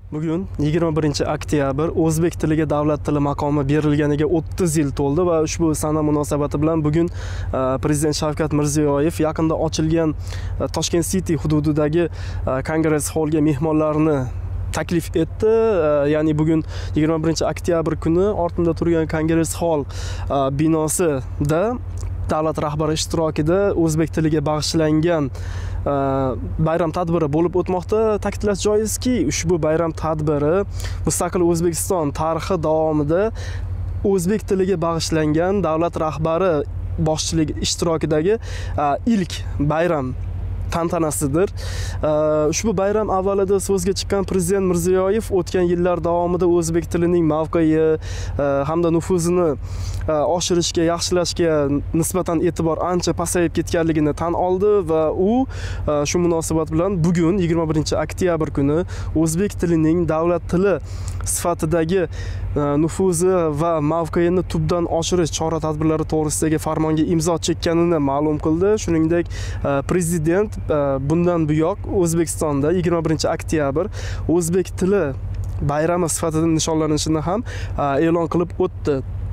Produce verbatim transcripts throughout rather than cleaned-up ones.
Bugun yigirma birinchi oktyabr o'zbek tiliga davlat tili maqomi berilganiga o'ttiz yil to'ldi va ushbu sana munosabati bilan bugun Prezident Shavkat Mirziyoyev yaqinda ochilgan Toshkent City hududidagi Kongress holiga mehmonlarni taklif etdi. Ya'ni bugun yigirma birinchi oktyabr kuni ortimda turgan Kongress hol binosida davlat rahbari ishtirokida o'zbek tiliga bag'ishlangan bayram tadbiri bo'lib o'tmoqda. Ta'kidlash joizki, ushbu bayram tadbiri mustaqil O'zbekiston tarixi davomida o'zbek tiliga bag'ishlangan davlat rahbari boshchiligi ishtirokidagi ilk bayram tantanasidir. Ushbu bayram avvalida so'zga chiqqan Prezident Mirziyoyev o'tgan yillar davomida o'zbek tilining mavqei hamda nufuzini oshirishga, yaxshilashga nisbatan e'tibor ancha pasayib ketganligini tan oldi va u shu munosabat bilan bugun yigirma birinchi oktyabr kuni o'zbek tilining davlat tili sifatidagi nufuzi va mavqeini tubdan oshirish chora-tadbirlari to'g'risidagi farmonga imzo chekkanini ma'lum qildi. Shuningdek, prezident bundan buyoq O'zbekistonda yigirma birinchi oktyabr o'zbek tili bayrami sifatida nishonlanishini ham e'lon qilib o'tdi.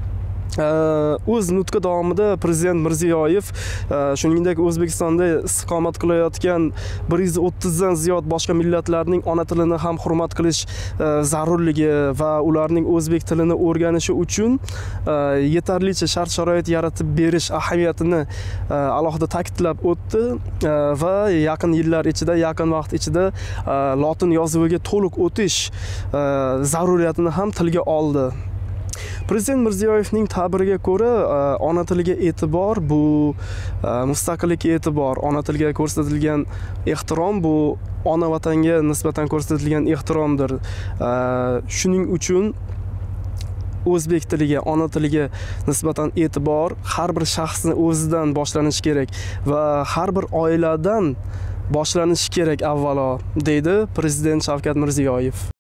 O'z nutqi davomida Prezident Mirziyoyev shuningdek O'zbekistonda istiqomat qilayotgan bir yuz o'ttizdan ziyod boshqa millatlarning ona tilini ham hurmat qilish zarurligi va ularning o'zbek tilini o'rganishi uchun yetarlicha shart-sharoit yaratib berish ahamiyatini alohida ta'kidlab o'tdi va yaqin yillar ichida, yaqin vaqt ichida lotin yozuviga to'liq o'tish zaruriyatini ham tilga oldi. Prezident Mirziyoyevning ta'biriga ko'ra, ona tiliga e'tibor bu mustaqillikka e'tibor, ona tiliga ko'rsatilgan ehtirom bu ona vatanga nisbatan ko'rsatilgan ehtiromdir. Shuning uchun o'zbek tiliga, ona tiliga nisbatan e'tibor har bir shaxsni o'zidan boshlanishi kerak va har bir oiladan boshlanishi kerak avvalo, deydi Prezident Shavkat Mirziyoyev.